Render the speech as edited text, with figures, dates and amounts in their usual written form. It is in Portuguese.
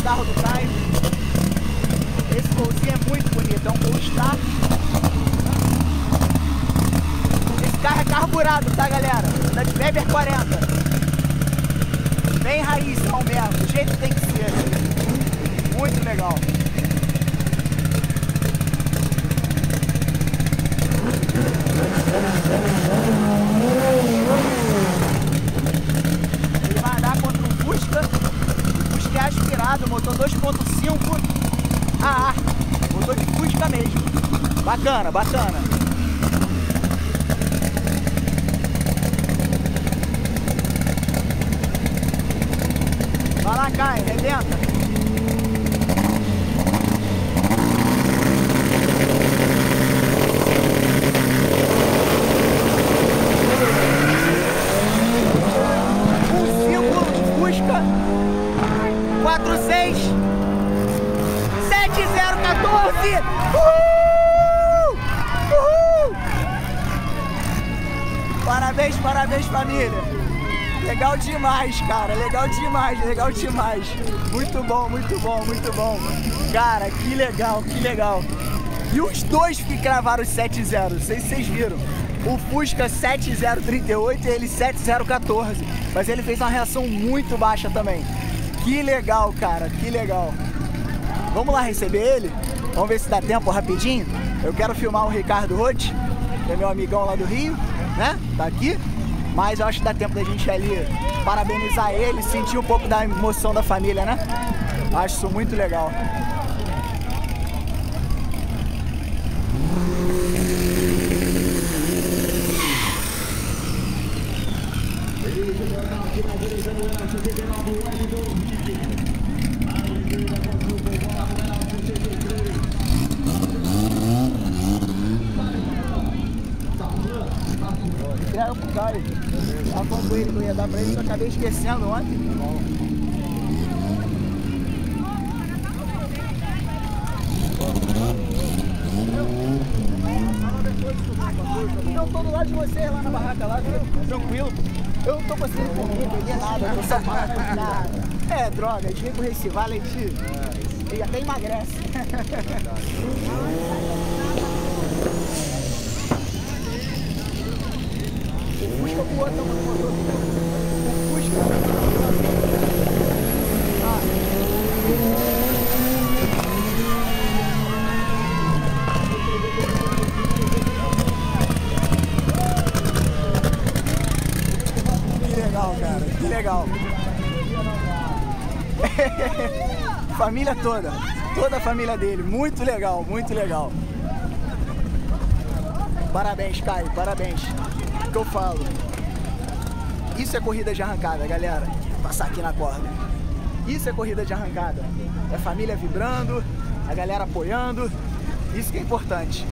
carro do Caio. Esse golzinho é muito bonito, é um Gol Star. Esse carro é carburado, tá, galera? Da de Weber 40. Bem raizão mesmo, do jeito que tem que ser. Muito legal. Ele vai andar contra um Fusca. O Fusca é aspirado, motor 2.5 AA. Motor de Fusca mesmo. Bacana, bacana. Vai lá, Caio, arrebenta. Fusca 46 7014. Uhul! Uhul! Parabéns, parabéns, família. Legal demais, cara. Legal demais, legal demais. Muito bom, muito bom, muito bom. Cara, que legal, que legal. E os dois que cravaram os 7-0, não sei se vocês viram. O Fusca 7038 e ele 7014. Mas ele fez uma reação muito baixa também. Que legal, cara, que legal. Vamos lá receber ele? Vamos ver se dá tempo rapidinho. Eu quero filmar o Ricardo Roth, que é meu amigão lá do Rio, né? Tá aqui. Mas eu acho que dá tempo da gente ali parabenizar ele, sentir um pouco da emoção da família, né? Acho isso muito legal. Entrega pro Caio. Tava falando com ele que eu ia dar pra ele, que eu acabei esquecendo ontem. Eu tô do lado de vocês lá na barraca, lá, tranquilo. Eu não tô conseguindo comer, beber nada, eu tô só parado. É, droga, a gente vem pro Recife, a gente e até emagrece. O Fusca com o outro motor. O Fusca. Que legal, cara. Que legal. Família toda. Toda a família dele. Muito legal, muito legal. Parabéns, Caio. Parabéns. O que eu falo? Isso é corrida de arrancada, galera. Vou passar aqui na corda. Isso é corrida de arrancada. É a família vibrando, a galera apoiando. Isso que é importante.